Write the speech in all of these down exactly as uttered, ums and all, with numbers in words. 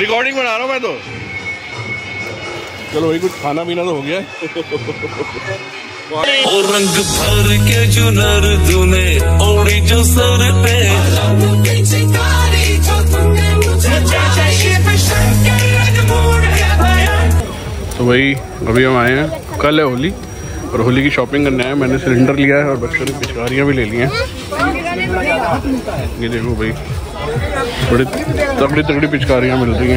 Recording बना रहा हूँ मैं तो। चलो भाई कुछ खाना पीना तो हो गया है। और रंग भर के जुनर तूने ओढ़ी जो सर पे, तो भाई अभी हम आए हैं, कल है होली और होली की शॉपिंग करने आए। मैंने सिलेंडर लिया है और बच्चों ने पिचकारियाँ भी ले ली हैं। ये देखो भाई बड़ी तगड़ी तगड़ी पिचकारियाँ मिल रही हैं।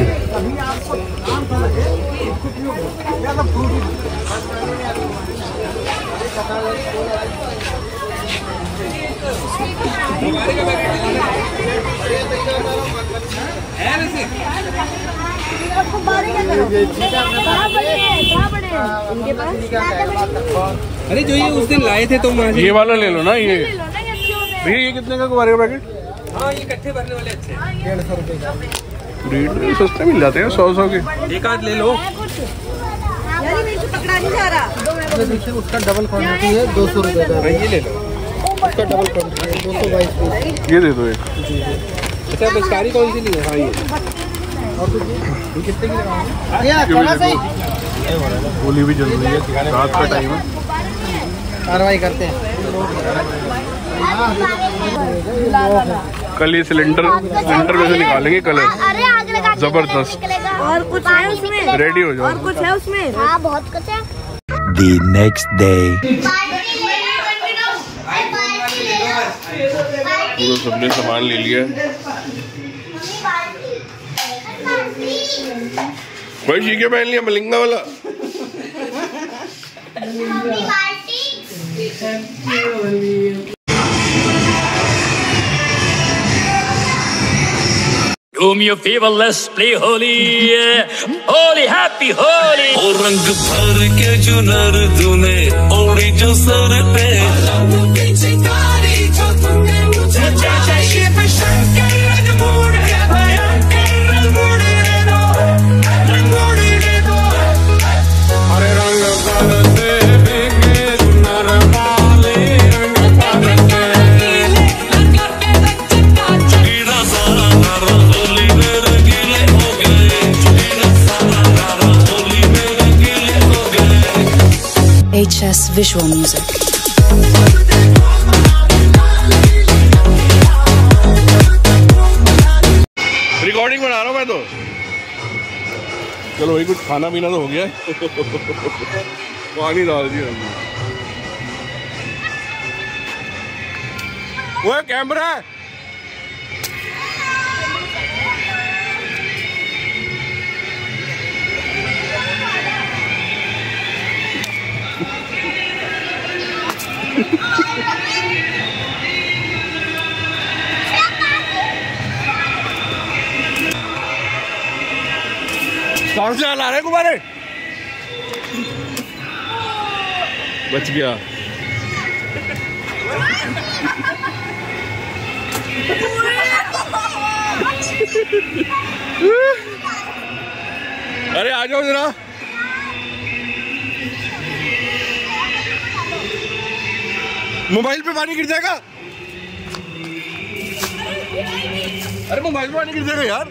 अरे जो ये उस दिन लाए थे तुम, ये वाला ले लो ना। ये भैया ये कितने का गुब्बारे का पैकेट? हाँ ये इकट्ठे भरने वाले अच्छे डेढ़ सौ रुपए का। रेट सस्ते मिल जाते हैं, सौ सौ के एक आध ले लो। पकड़ा नहीं जा रहा। देखिए उसका डबल क्वांटिटी है दो सौ रुपये का। ये ले लो, उसका डबल क्वांटिटी है दो सौ बाईस पीस। ये दे दो एक। अच्छा पिचकारी कौन सी ली है? हाँ ये और कुछ कितने की लगाओगे? होली भी जल रही है, रात का टाइम है, कार्रवाई करते हैं। कल ये सिलेंडर सिलेंडर में से निकालेंगे कलर जबरदस्त। और कुछ है उसमें? रेडी हो जाओ। और कुछ है उसमें? हाँ बहुत कुछ है। The next day. पूरा सबने सामान ले लिया। भाई ठीक है, पहन लिया मलिंगा वाला। Do me a favor, let's play holy, holy, happy holy. और रंग भर के जुनर तूने ओढ़ी जो सर पे, अरे रंग भरते बिके जुनर वाले, रंग भरते कीड़ा सारा नारा होली मेरे गीले हो गए, कीड़ा सारा नारा होली मेरे गीले हो गए। H S Visual Music. Recording बना रहा हूँ मैं तो। चलो भाई कुछ खाना पीना तो हो गया है। पानी डाल दिया हमने। वो कैमरा है। कौन से ला रहे गुब्बारे? बच गया। अरे आ जाओ जरा। मोबाइल पे पानी गिर जाएगा। अरे मोबाइल पे पानी गिर जाएगा यार।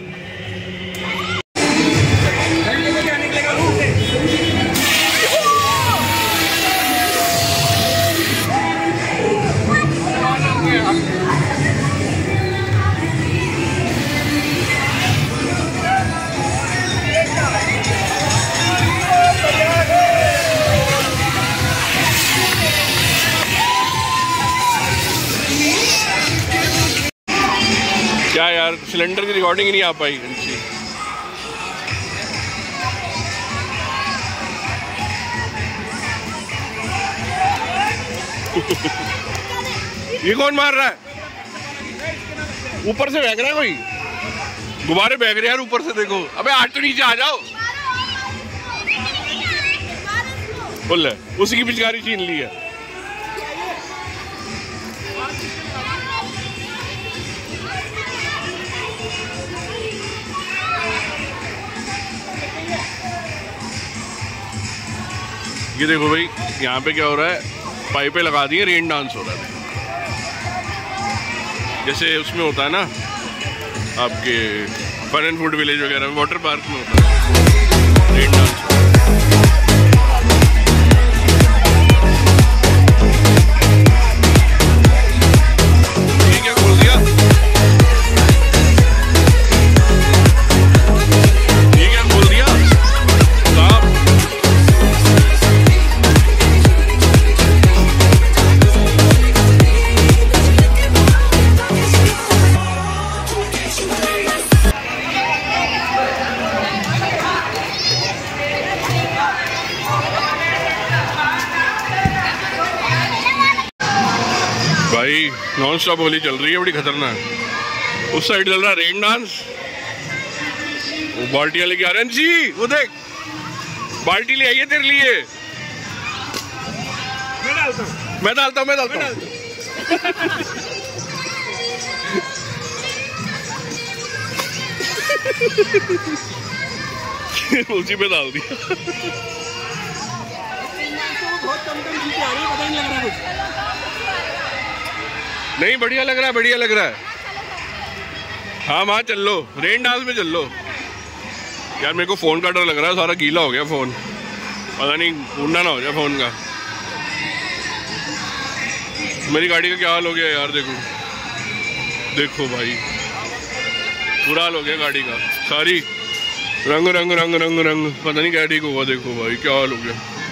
क्या यार सिलेंडर की रिकॉर्डिंग ही नहीं आ पाई इनकी। ये कौन मार रहा है? ऊपर से बहक रहा है कोई। गुब्बारे बहक रहे यार ऊपर से, देखो। अबे आज तो नीचे आ जाओ। बोल उसी की पिचकारी छीन ली है। ये देखो भाई यहाँ पे क्या हो रहा है, पाइपें लगा दी है, रेन डांस हो रहा है। जैसे उसमें होता है ना आपके फन एंड फूड विलेज वगैरह में, वाटर पार्क में होता है रेन डांस। ये क्या खोल दिया? ये क्या खोल दिया? साहब भाई नॉन स्टॉप होली चल रही है, बड़ी खतरनाक। उस साइड चल रहा है रेन डांस, वो बाल्टियां लेके आ रहे हैं जी, वो देख बाल्टी ले आई है तेरे लिए। मैं डालता हूँ मैं डालता हूँ मैं डालता हूँ उसी पे डाल दिया। बहुत कम कम चीजें आ रही है, पता नहीं लग रहा कुछ। नहीं बढ़िया लग रहा है, बढ़िया लग रहा है। हाँ वहाँ चल लो, रेन डांस में चल लो। यार मेरे को फोन का डर लग रहा है, सारा गीला हो गया फोन, पता नहीं ऊंडा ना हो जाए फोन का। मेरी गाड़ी का क्या हाल हो गया यार, देखो देखो भाई बुरा हाल हो गया गाड़ी का, सारी रंग रंग रंग रंग रंग पता नहीं क्या ठीक होगा। देखो भाई क्या हाल हो गया।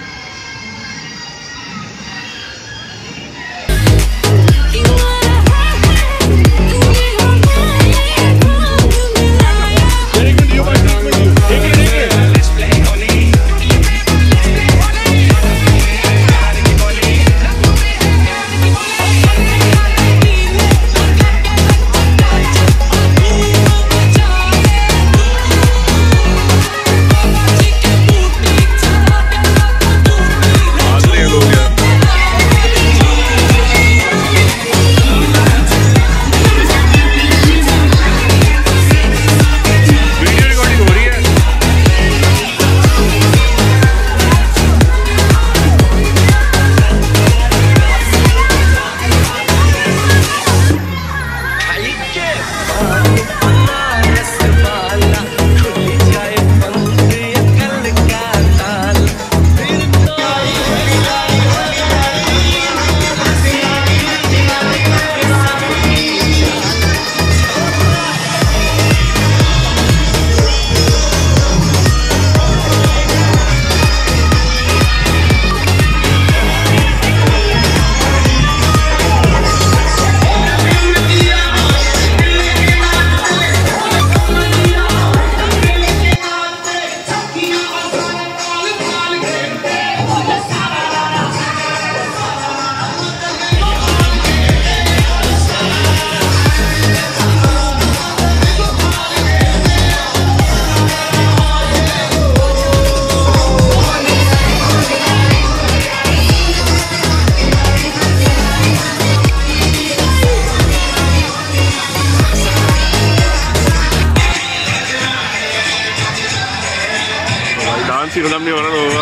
खत्म नहीं हो रहा होगा,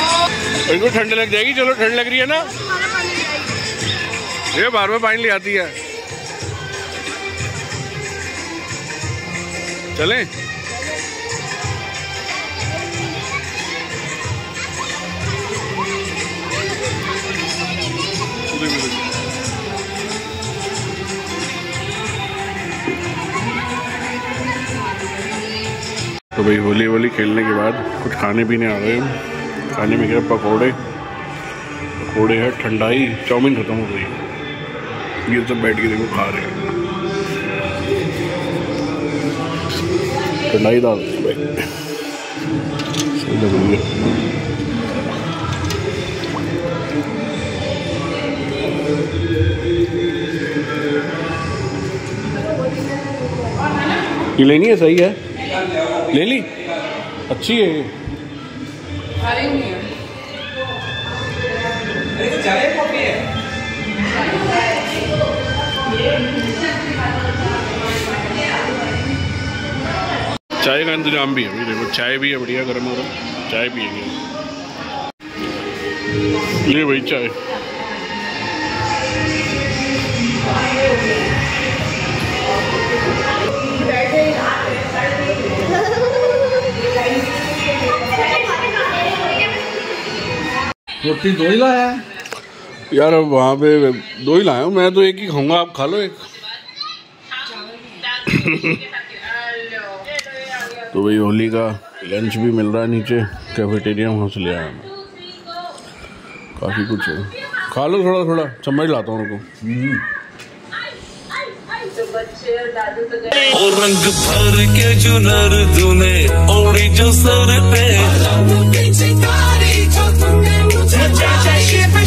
इनको ठंड लग जाएगी। चलो ठंड लग रही है ना, ये बार बार पानी ले आती है। चलें तो भाई होली होली खेलने के बाद कुछ खाने पीने आ गए हम। खाने में क्या, पकौड़े पकौड़े है, ठंडाई, चाउमीन खत्म हो गई, ये सब बैठ के देखो खा रहे हैं। ठंडाई दाल भाई सही लग रही है। ये लेनी है, सही है, ले ली, अच्छी है ये। चाय का इंतजाम भी है, देखो चाय भी है बढ़िया गर्म गरम, चाय पिएंगे। ले भाई चाय। रोटी दो ही लाया है यार। अब वहाँ पे दो ही लाया हूँ मैं, तो एक ही खाऊंगा, आप खा लो एक। तो भाई होली का लंच भी मिल रहा है नीचे कैफेटेरिया, वहाँ से ले आया मैं। काफ़ी कुछ है, खा लो थोड़ा थोड़ा, चम्मच लाता हूँ उनको। और रंग भर के चुनर तूने ओढ़ी जो सर पे,